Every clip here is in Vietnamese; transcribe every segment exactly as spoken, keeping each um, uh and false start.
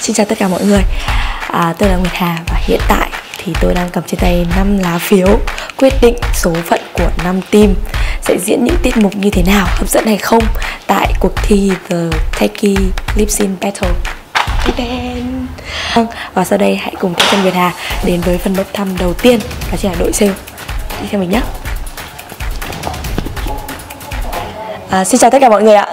Xin chào tất cả mọi người, à, tôi là Nguyệt Hà và hiện tại thì tôi đang cầm trên tay năm lá phiếu quyết định số phận của năm team sẽ diễn những tiết mục như thế nào, hấp dẫn hay không tại cuộc thi The Techie Lip Sync Battle. Vâng, và sau đây hãy cùng theo chân Nguyệt Hà đến với phần bốc thăm đầu tiên, đó chính là đội sale. Đi theo mình nhé. À, xin chào tất cả mọi người ạ.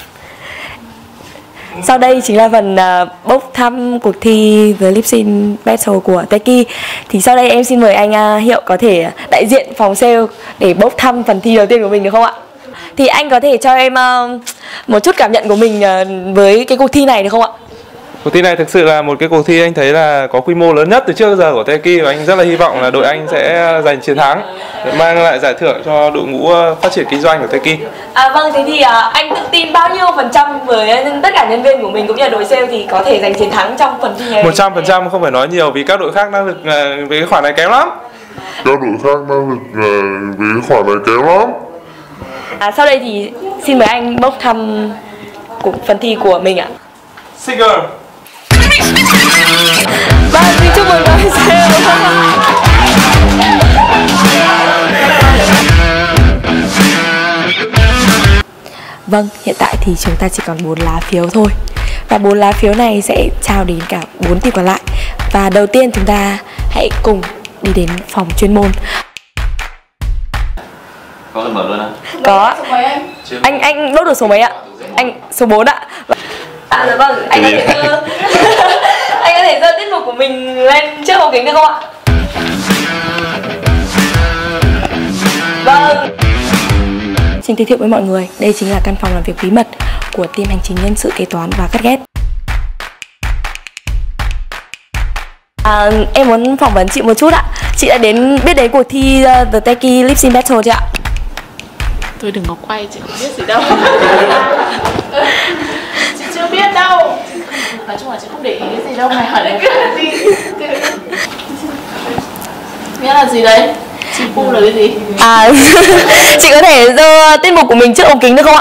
Sau đây chính là phần uh, bốc thăm cuộc thi The Lip Sync Battle của Techie. Thì sau đây em xin mời anh uh, Hiệu có thể đại diện phòng sale để bốc thăm phần thi đầu tiên của mình được không ạ? Thì anh có thể cho em uh, một chút cảm nhận của mình uh, với cái cuộc thi này được không ạ? Cuộc thi này thực sự là một cái cuộc thi anh thấy là có quy mô lớn nhất từ trước đến giờ của Techie, và anh rất là hy vọng là đội anh sẽ giành chiến thắng để mang lại giải thưởng cho đội ngũ phát triển kinh doanh của Techie. À, vâng, thế thì uh, anh tự tin bao nhiêu phần trăm với tất cả nhân viên của mình cũng như là đội sale thì có thể giành chiến thắng trong phần thi này? một trăm phần trăm không phải nói nhiều vì các đội khác năng lực uh, về cái khoản này kém lắm. Các đội khác năng lực uh, về cái khoản này kém lắm. À, sau đây thì xin mời anh bốc thăm của phần thi của mình ạ. Singer. Vâng, xin chúc mừng đội sale. Vâng, hiện tại thì chúng ta chỉ còn bốn lá phiếu thôi. Và bốn lá phiếu này sẽ trao đến cả bốn team còn lại. Và đầu tiên chúng ta hãy cùng đi đến phòng chuyên môn. Có lần mở luôn á? Có. Anh anh đốt được số mấy ạ? Anh số bốn ạ. À dạ vâng, anh có thể dơ anh có thể dơ tiết mục của mình lên trước ống kính được không ạ? Vâng. Xin giới thiệu với mọi người, đây chính là căn phòng làm việc bí mật của team hành chính nhân sự kế toán và cắt ghép. À, em muốn phỏng vấn chị một chút ạ. Chị đã đến biết đến cuộc thi uh, The Techie Lip Sync Battle chưa ạ? Tôi đừng có quay, chị không biết gì đâu. Chị chưa biết đâu. Nói chung là chị không để ý cái gì đâu, mày hỏi đến cái gì. Nghĩa là gì đấy? Chị pu là cái gì? À, chị có thể giơ tiết mục của mình trước ống kính được không ạ?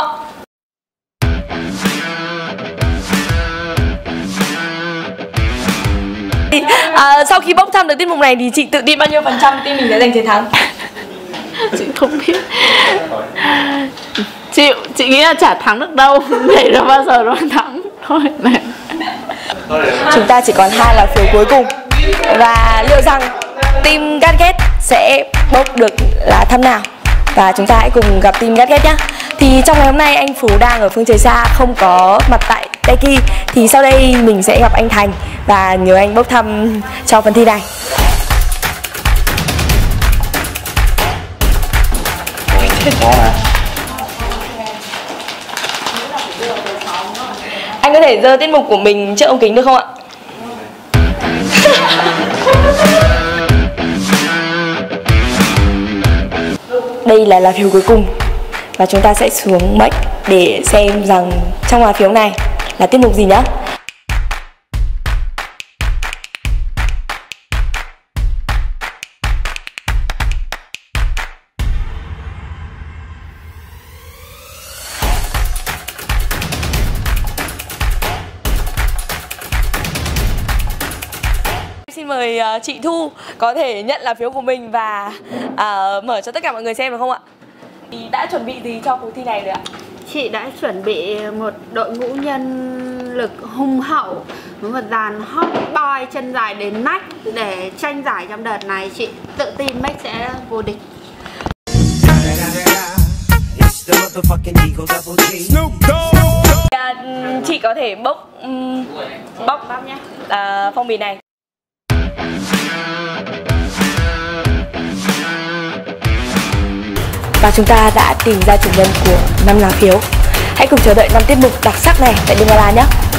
À, sau khi bốc thăm được tiết mục này thì chị tự tin bao nhiêu phần trăm team mình sẽ giành chiến thắng? Chị không biết. Chị chị nghĩ là chả thắng được đâu, để ra bao giờ nó thắng thôi này. Chúng ta chỉ còn hai là phiếu cuối cùng. Và liệu rằng team Gadget sẽ bốc được lá thăm nào? Và chúng ta hãy cùng gặp team Gadget nhé. Thì trong ngày hôm nay anh Phú đang ở phương trời xa, không có mặt tại Techie. Thì sau đây mình sẽ gặp anh Thành và nhờ anh bốc thăm cho phần thi này. Anh có thể giơ tiết mục của mình trước ống kính được không ạ? Đây là lá phiếu cuối cùng và chúng ta sẽ xuống mệnh để xem rằng trong lá phiếu này là tiết mục gì nhá. Xin mời uh, chị Thu có thể nhận lá phiếu của mình và uh, mở cho tất cả mọi người xem được không ạ? Thì đã chuẩn bị gì cho cuộc thi này rồi ạ? Chị đã chuẩn bị một đội ngũ nhân lực hùng hậu với một dàn hot boy chân dài đến nách để tranh giải trong đợt này. Chị tự tin Mac sẽ vô địch. À, chị có thể bốc um, bốc bóc nhé. À, phong bì này. Và chúng ta đã tìm ra chủ nhân của năm lá phiếu. Hãy cùng chờ đợi năm tiết mục đặc sắc này tại Đêm Gala nhé.